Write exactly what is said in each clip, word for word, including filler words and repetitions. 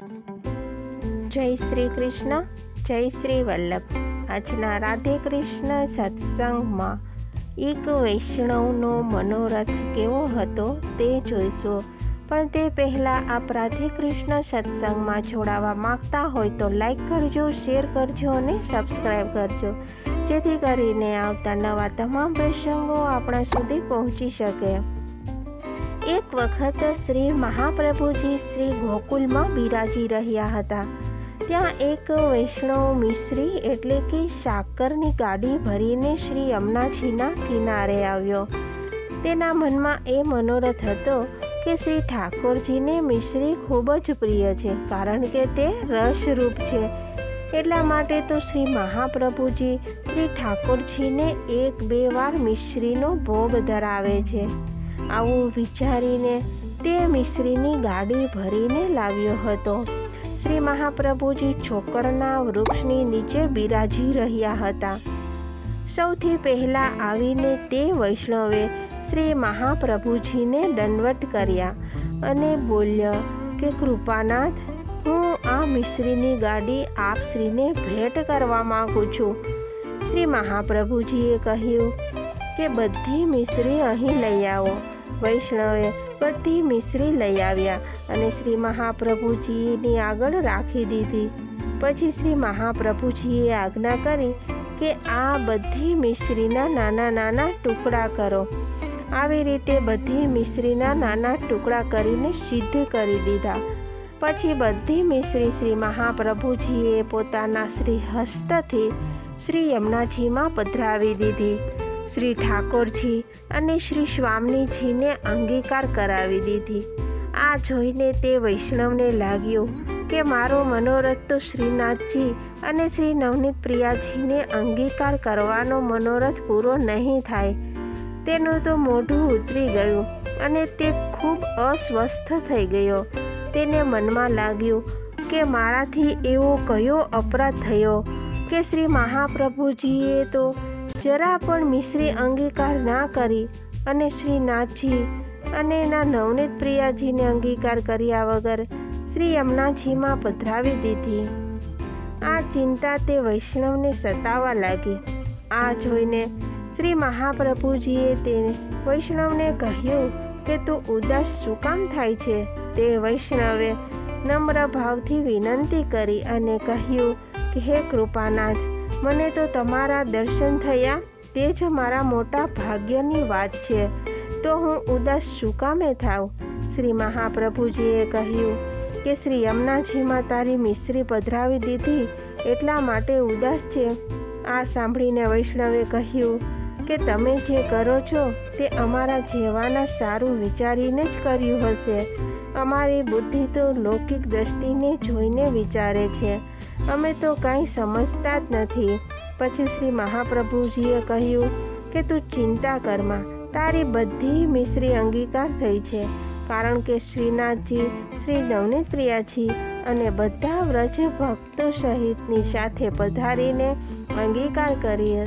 જય શ્રી કૃષ્ણ, જય શ્રી વલ્લભ। આજના રાધે કૃષ્ણ સત્સંગમાં એક વૈષ્ણવનો મનોરથ કેવો હતો તે જોઈશું। પણ તે પહેલાં આપ રાધે કૃષ્ણ સત્સંગમાં જોડાવા માંગતા હોય તો લાઈક કરજો, શેર કરજો અને સબસ્ક્રાઈબ કરજો, જેથી કરીને આવતા નવા તમામ પ્રસંગો આપણા સુધી પહોંચી શકે। એક વખત શ્રી મહાપ્રભુજી શ્રી ગોકુલમાં બિરાજી રહ્યા હતા। ત્યાં એક વૈષ્ણવ મિશ્રી એટલે કે સાકરની ગાડી ભરીને શ્રી યમુનાજીના કિનારે આવ્યો। તેના મનમાં એ મનોરથ હતો કે શ્રી ઠાકોરજીને મિશ્રી ખૂબ જ પ્રિય છે, કારણ કે તે રસરૂપ છે। એટલા માટે તો શ્રી મહાપ્રભુજી શ્રી ઠાકોરજીને એક બે વાર મિશ્રીનો ભોગ ધરાવે છે। આવું વિચારીને તે મિશ્રીની ગાડી ભરીને લાવ્યો હતો। શ્રી મહાપ્રભુજી છોકરના વૃક્ષની નીચે બિરાજી રહ્યા હતા। સૌથી પહેલા આવીને તે વૈષ્ણવે શ્રી મહાપ્રભુજીને દંડવત કર્યા અને બોલ્યા કે કૃપાનાથ, હું આ મિશ્રીની ગાડી આપ શ્રીને ભેટ કરવા માંગુ છું। શ્રી મહાપ્રભુજીએ કહ્યું કે બધી મિશ્રી અહીં લઈ આવો। વૈષ્ણવે બધી મિશ્રી લઈ આવ્યા અને શ્રી મહાપ્રભુજીની આગળ રાખી દીધી। પછી શ્રી મહાપ્રભુજીએ આજ્ઞા કરી કે આ બધી મિશ્રીના નાના નાના ટુકડા કરો। આવી રીતે બધી મિશ્રીના નાના ટુકડા કરીને સિદ્ધ કરી દીધા। પછી બધી મિશ્રી શ્રી મહાપ્રભુજીએ પોતાના શ્રી હસ્તથી શ્રી યમુનાજીમાં પધરાવી દીધી। શ્રી ઠાકોરજી અને શ્રી સ્વામીજીને અંગીકાર કરાવી દીધી। આ જોઈને તે વૈષ્ણવને લાગ્યું કે મારો મનોરથ તો શ્રીનાથજી અને શ્રી નવનીત પ્રિયાજીને અંગીકાર કરવાનો મનોરથ પૂરો નહીં થાય। તેનું તો મોઢું ઉતરી ગયું અને તે ખૂબ અસ્વસ્થ થઈ ગયો। તેને મનમાં લાગ્યું કે મારાથી એવો કયો અપરાધ થયો કે શ્રી મહાપ્રભુજીએ તો જરા પણ મિશ્રી અંગીકાર ના કરી અને શ્રીનાથજી અને એના નવનીત પ્રિયાજીને અંગીકાર કર્યા વગર શ્રી યમુનાજીમાં પધરાવી દીધી। આ ચિંતા તે વૈષ્ણવને સતાવા લાગી। આ જોઈને શ્રી મહાપ્રભુજીએ તે વૈષ્ણવને કહ્યું કે તું ઉદાસ શું કામ થાય છે? તે વૈષ્ણવે નમ્ર ભાવથી વિનંતી કરી અને કહ્યું કે હે કૃપાનાથ, મને તો તમારા દર્શન થયા તે જ મારા મોટા ભાગ્યની વાત છે, તો હું ઉદાસ શું કામે થાવ? શ્રી મહાપ્રભુજીએ કહ્યું કે શ્રી યમુનાજીમાં તારી મિશ્રી પધરાવી દીધી એટલા માટે ઉદાસ છે। આ સાંભળીને વૈષ્ણવે કહ્યું કે તમે જે કરો છો તે અમારા જેવાના સારું વિચારીને જ કર્યું હશે। અમારી બુદ્ધિ તો લૌકિક દ્રષ્ટિને જોઈને વિચારે છે, અમે તો કાંઈ સમજતા જ નથી। પછી શ્રી મહાપ્રભુજીએ કહ્યું કે તું ચિંતા કરમાં, તારી બધી મિશ્રી અંગીકાર થઈ છે, કારણ કે શ્રીનાથજી, શ્રી નવનીત પ્રિયાજી અને બધા વ્રજ ભક્તો સહિતની સાથે પધારીને અંગીકાર કરી।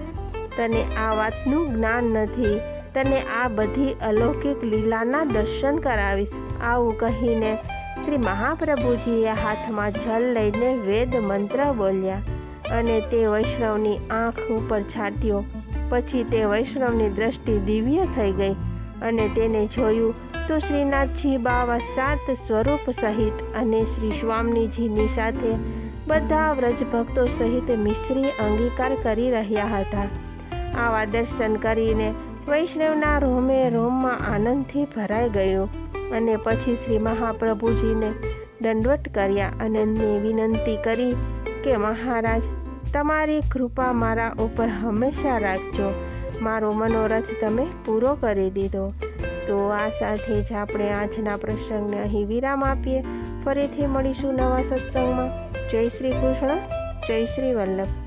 તને આ વાતનું જ્ઞાન નથી, તને આ બધી અલૌકિક લીલાના દર્શન કરાવીશ। આવું કહીને શ્રી મહાપ્રભુજીએ હાથમાં જલ લઈને વેદ મંત્ર બોલ્યા અને તે વૈષ્ણવની આંખ ઉપર છાંટ્યો। પછી તે વૈષ્ણવની દ્રષ્ટિ દિવ્ય થઈ ગઈ અને તેને જોયું તો શ્રીનાથજી બાવા સાત સ્વરૂપ સહિત અને શ્રી સ્વામીજીની સાથે બધા વ્રજભક્તો સહિત મિશ્રી અંગીકાર કરી રહ્યા હતા। આવા દર્શન કરીને વૈષ્ણવના રોમે રોમમાં આનંદથી ભરાઈ ગયું અને પછી શ્રી મહાપ્રભુજીને દંડવત કર્યા અને વિનંતી કરી કે મહારાજ, તમારી કૃપા મારા ઉપર હંમેશા રાખજો। મારો મનોરથ તમે પૂરો કરી દીધો। તો આ સાથે જ આપણે આજના પ્રસંગને અહીં વિરામ આપીએ। ફરીથી મળીશું નવા સત્સંગમાં। જય શ્રી કૃષ્ણ, જય શ્રી વલ્લભ।